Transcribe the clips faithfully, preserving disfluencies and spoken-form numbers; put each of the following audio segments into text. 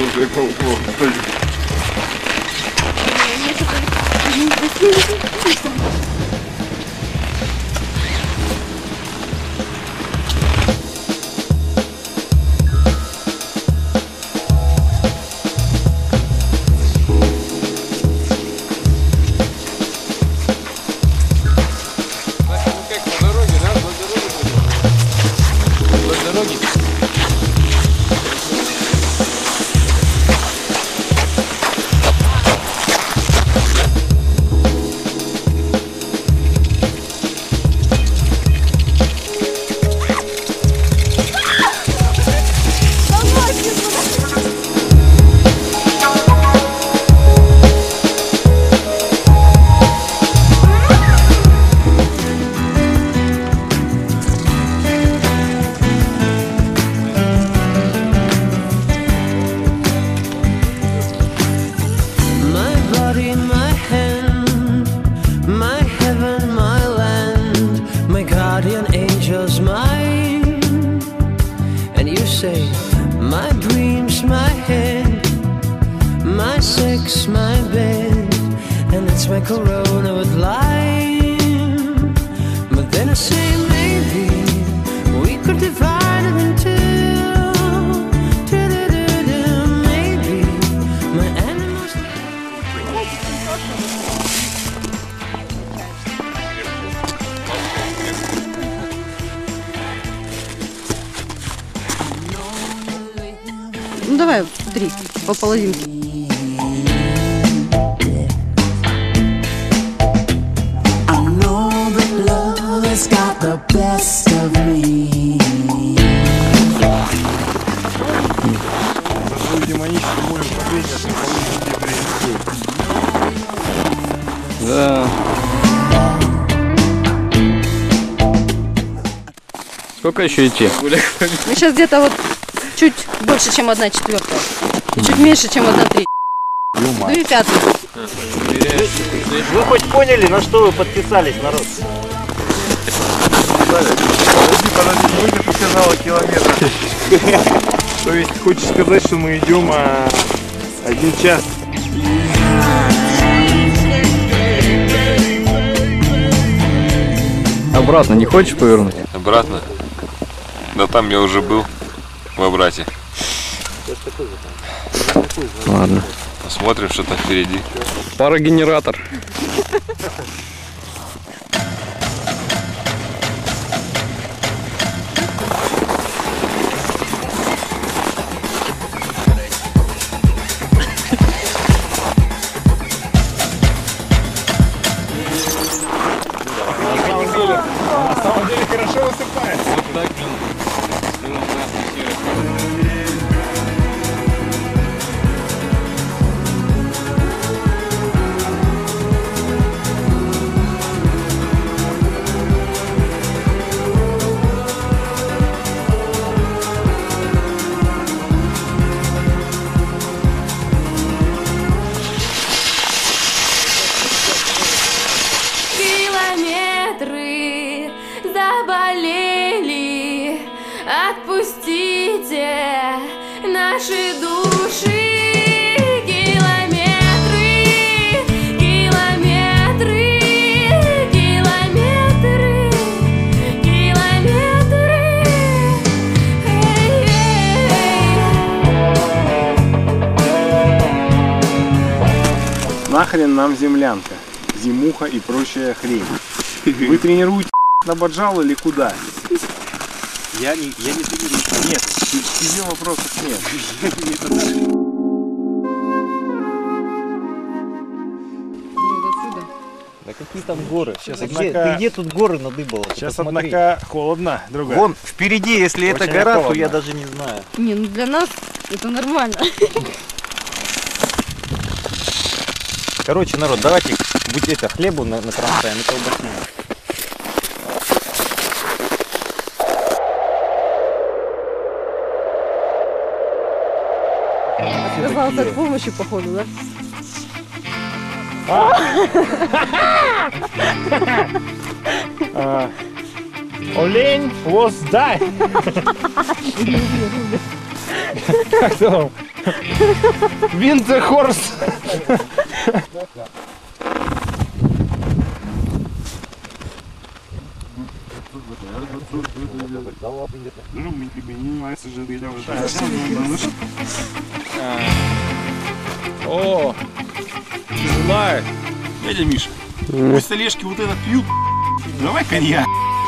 уже плохо. My dreams, my head, my sex, my bed, and it's my corona with lime. But then I say maybe we could divide it in two. Maybe my animals. Ну давай, три, по половинке. Да. Сколько еще идти? Мы сейчас где-то вот чуть больше, чем одна четвертая. И чуть меньше, чем одна третья. Две пятых. Вы хоть поняли, на что вы подписались, народ? Подожди, подожди, сколько ты сказала километров? То есть хочешь сказать, что мы идем а, один час? Обратно не хочешь повернуть? Обратно? Да там я уже был, в обрате. Ладно. Посмотрим, что там впереди. Парогенератор. На самом деле хорошо высыпает. Вот так, блин. Километры заболели, отпустите наши души. Километры, километры, километры, километры. Нахрен нам землянка, зимуха и прочая хрень. Вы тренируете на баджал или куда? Я не, я не тренирую. Нет, к тебе вопросов нет. Да какие там горы? Сейчас, Однако... где, ты где тут горы надыбала? Сейчас, посмотри. однако, холодно, другая. Вон впереди, если Очень это гора, холодно. то я даже не знаю. Не, ну для нас это нормально. Короче, народ, давайте будь это хлебу на, на кромсаем и колбасу. Отказался от помощи, походу, да? Олень was die. Как там? Винтерхорс. О, тяжелая. Дядя Миша, пусть Олежки вот этот пьют. Давай коньяк.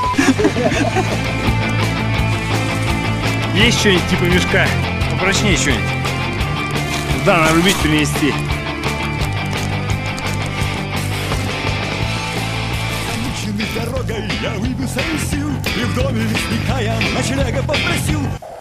Есть что-нибудь типа мешка? Попрочнее что-нибудь. Да, нарубить, принести. Дорогой я выбился из сил, и в доме лесника я ночлега попросил.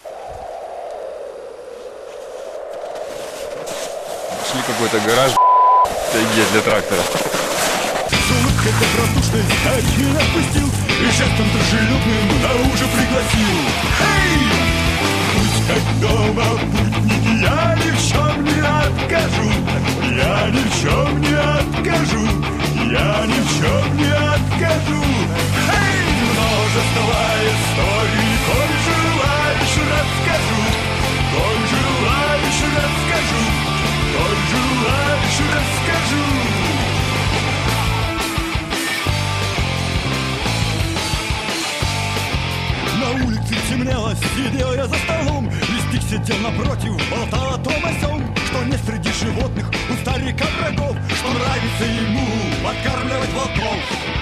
Нашли какой-то гараж, для трактора. С улыбкой добродушной скачки отпустил, и жестом дружелюбным на ужин пригласил. Эй! Пусть как дома путники, я ни в чем не откажу, я ни в чем не откажу, я ни в чем не откажу. Эй! Множество историй, коль желаешь, расскажу, коль желаешь, расскажу, коль желаешь, расскажу. На улице темнело, сидел я за столом. Листик сидел напротив, болтал о том о сём, что не среди животных у старика врагов, что нравится ему подкармливать волков.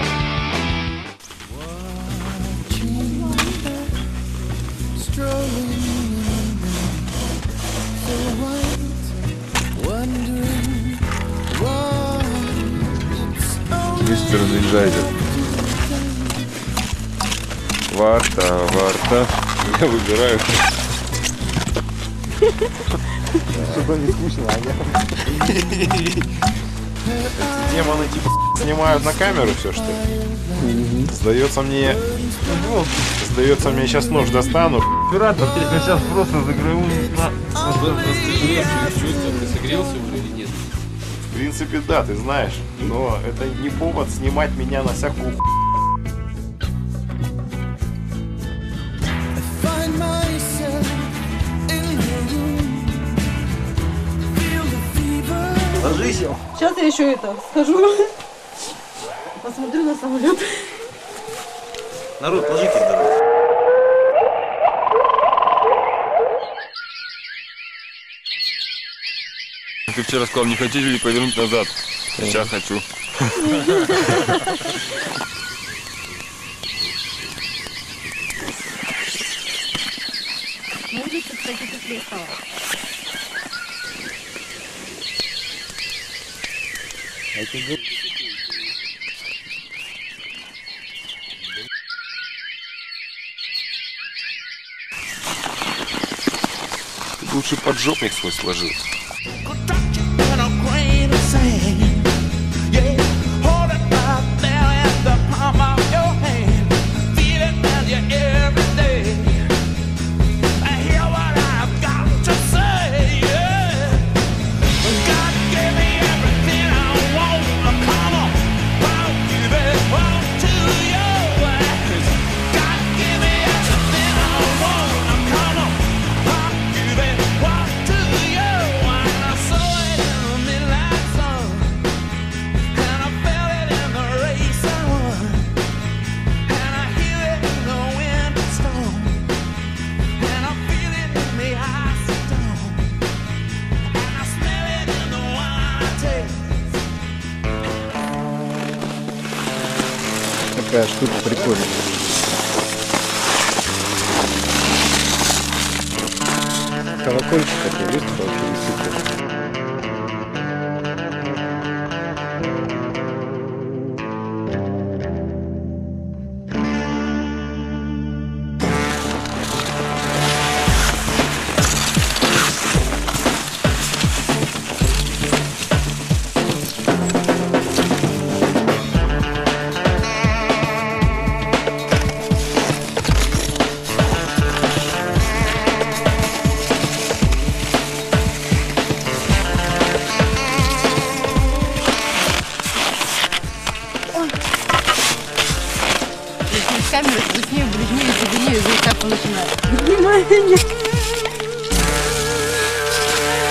Мистер Энерджайзер. Варта, варта. Я выбираю. Что-то не скучно, а я... Демоны типа снимают на камеру все, что ли? Сдается мне... Ну, сдается мне, сейчас нож достану. Оператор, я сейчас просто закрою на... Ты согрелся уже или нет? В принципе, да, ты знаешь. Но это не повод снимать меня на всякую ху... Ложись. Сейчас я еще это скажу. Посмотрю на самолет. Народ, ложитесь, дорогой. Ты вчера сказал, не хотите ли повернуть назад? Сейчас хочу. На улице, кстати, теплее стало. Ты лучше поджопник свой сложил. Такая штука прикольная. Колокольчик такой выступил через секунду. Камеру вкуснее, бледнее, зеленее, и так начинает. Внимание!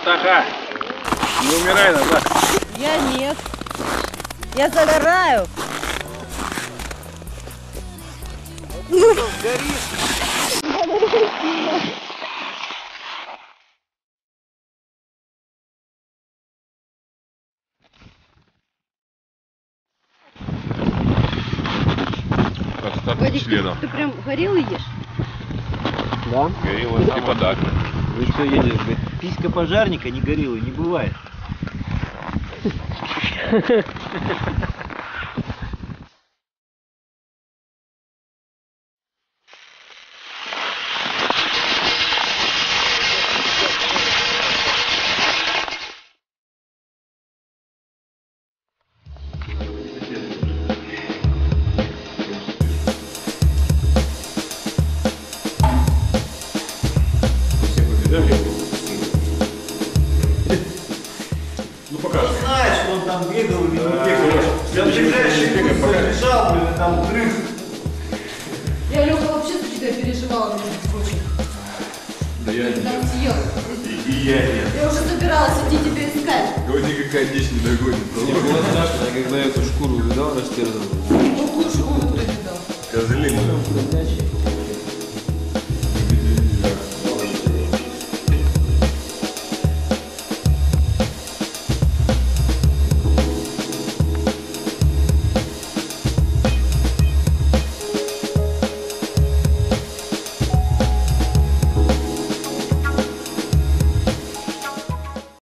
Таха, не умирай назад. Я нет. Я загораю. Остатки членов. Ты прям горелый ешь? Да? Горилла типа да. Вы что едешь, говорит, писька пожарника не горела, не бывает. Ну покажи. Знаешь, что он там бегал, не бегал. Я ближайший побежал, блин, там крыс. Я, Лёха, вообще за тебя переживала, между прочим. Да я Ты там съел. И, и я нет. Я уже собиралась идти тебя искать. Его никакая дичь не догонит. Мне было страшно, когда эту шкуру видал, растерзанную. Какую шкуру ты видел? Козлину.